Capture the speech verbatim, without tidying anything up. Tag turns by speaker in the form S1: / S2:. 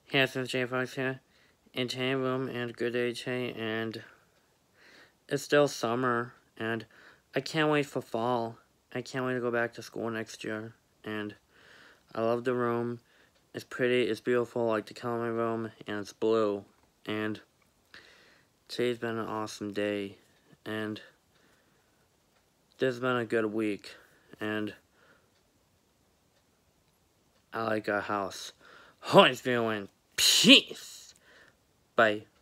S1: Hey, this is J Frogz here. And hey, room, and good day, Che, and it's still summer, and I can't wait for fall. I can't wait to go back to school next year, and I love the room. It's pretty, it's beautiful, I like the color of my room, and it's blue, and today's been an awesome day, and this has been a good week, and I like our house. Always feeling peace. Bye.